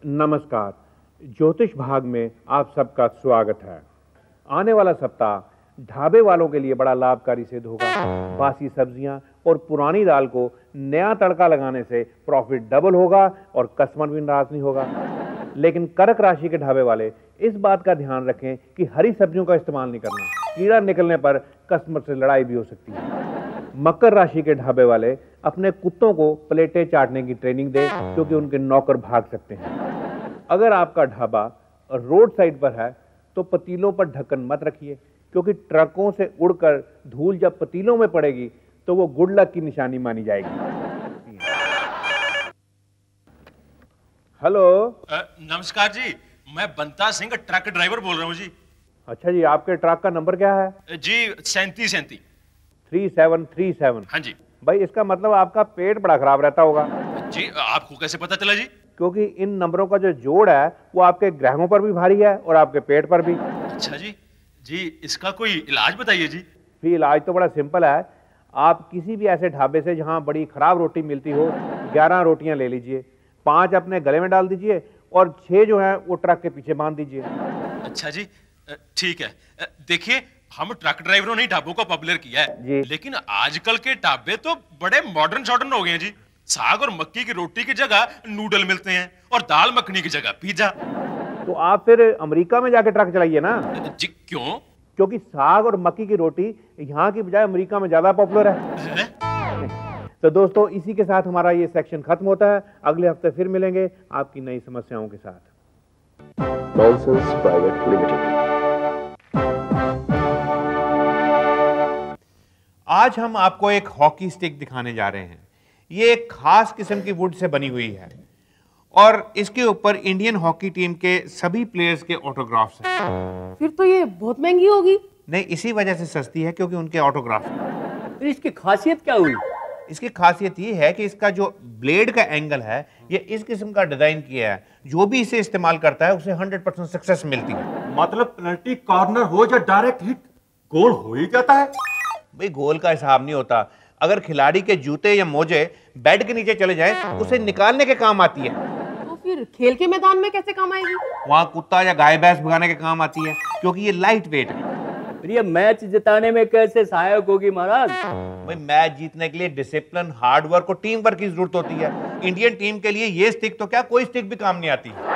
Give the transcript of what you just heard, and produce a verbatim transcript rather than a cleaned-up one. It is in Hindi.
नमस्कार, ज्योतिष भाग में आप सबका स्वागत है। आने वाला सप्ताह ढाबे वालों के लिए बड़ा लाभकारी सिद्ध होगा। बासी सब्जियां और पुरानी दाल को नया तड़का लगाने से प्रॉफिट डबल होगा और कस्टमर भी नाराज नहीं होगा। लेकिन कर्क राशि के ढाबे वाले इस बात का ध्यान रखें कि हरी सब्जियों का इस्तेमाल नहीं करना, कीड़ा निकलने पर कस्टमर से लड़ाई भी हो सकती है। मकर राशि के ढाबे वाले अपने कुत्तों को प्लेटें चाटने की ट्रेनिंग दें, क्योंकि उनके नौकर भाग सकते हैं। अगर आपका ढाबा रोड साइड पर है तो पतीलों पर ढक्कन मत रखिए, क्योंकि ट्रकों से उड़कर धूल जब पतीलों में पड़ेगी तो वो गुड लक की निशानी मानी जाएगी। हेलो। नमस्कार जी, मैं बंता सिंह ट्रक ड्राइवर बोल रहा हूँ जी। अच्छा जी, आपके ट्रक का नंबर क्या है? जी सैंतीस सैंतीस थ्री सेवन थ्री सेवन। हाँ जी। भाई, इसका मतलब आपका पेट बड़ा खराब रहता होगा। जी, आपको कैसे पता चला जी? क्योंकि इन नंबरों का जो जोड़ है वो आपके ग्रहों पर भी भारी है और आपके पेट पर भी। अच्छा जी। जी, इसका कोई इलाज बताइए जी। भी इलाज तो बड़ा सिंपल है। आप किसी भी ऐसे ढाबे से जहां बड़ी खराब रोटी मिलती हो, ग्यारह रोटियां ले लीजिए, पांच अपने गले में डाल दीजिए और छह जो है वो ट्रक के पीछे बांध दीजिए। अच्छा जी, ठीक है। देखिए, हम ट्रक ड्राइवरों ने ढाबों को पॉपुलर किया है, लेकिन आजकल के ढाबे तो बड़े मॉडर्न शॉडर्न हो गए हैं जी। साग और मक्की की रोटी की जगह नूडल मिलते हैं और दाल मखनी की जगह पिज्जा। तो आप फिर अमेरिका में जाके ट्रक चलाइए ना। जी, क्यों? क्योंकि साग और मक्की की रोटी यहाँ की बजाय अमेरिका में ज्यादा पॉपुलर है, है? तो दोस्तों, इसी के साथ हमारा ये सेक्शन खत्म होता है। अगले हफ्ते फिर मिलेंगे आपकी नई समस्याओं के साथ। Nonsense private limited. आज हम आपको एक हॉकी स्टिक दिखाने जा रहे हैं। ये एक खास किस्म की वुड से बनी हुई है और इसके ऊपर इंडियन हॉकी टीम के सभी प्लेयर्स के ऑटोग्राफ्स हैं। फिर तो ये बहुत महंगी होगी। नहीं, इसी वजह से सस्ती है क्योंकि उनके ऑटोग्राफ हैं। फिर इसकी खासियत क्या हुई? इसकी खासियत ये है कि इसका जो ब्लेड का एंगल है ये इस किस्म का डिजाइन किया है। जो भी इसे इस्तेमाल करता है उसे हंड्रेड परसेंट सक्सेस मिलती है। मतलब पेनल्टी कॉर्नर हो या डायरेक्ट हिट, गोल हो ही जाता है। भाई, गोल का हिसाब नहीं होता। अगर खिलाड़ी के जूते या मोजे बेड के नीचे चले जाएं, उसे निकालने के काम आती है। तो फिर खेल के मैदान में कैसे काम आएगी? वहां कुत्ता या गाय भैंस भगाने के काम आती है, क्योंकि ये लाइट वेट है। फिर ये मैच जिताने में कैसे सहायक होगी महाराज? भाई, मैच जीतने के लिए डिसिप्लिन, हार्ड वर्क और टीम वर्क की जरूरत होती है। इंडियन टीम के लिए ये स्टिक तो क्या, कोई स्टिक भी काम नहीं आती।